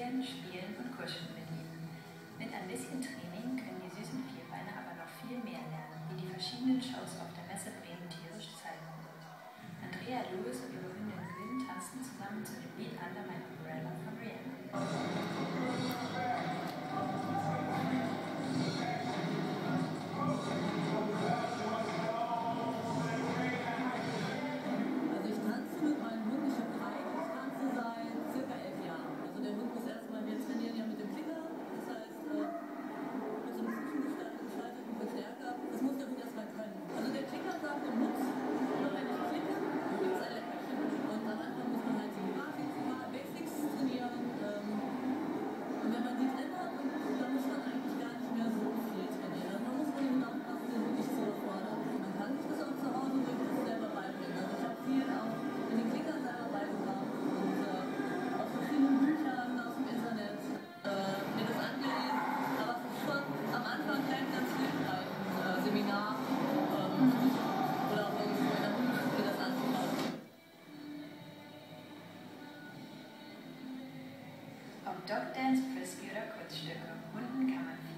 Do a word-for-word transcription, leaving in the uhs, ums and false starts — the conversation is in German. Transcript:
Rennen, Spielen und Kuscheln mit ihnen. Mit ein bisschen Training können die süßen Vierbeiner aber noch viel mehr lernen, wie die verschiedenen Shows auf der Messe Bremen tierisch zeigen wird. Andrea Lewis und ihre Hündin Gwen tanzten zusammen zu dem Lied Under My Umbrella von Rihanna. Ob Dog Dance, Frisbee oder Kurzstücke, Hunden kann man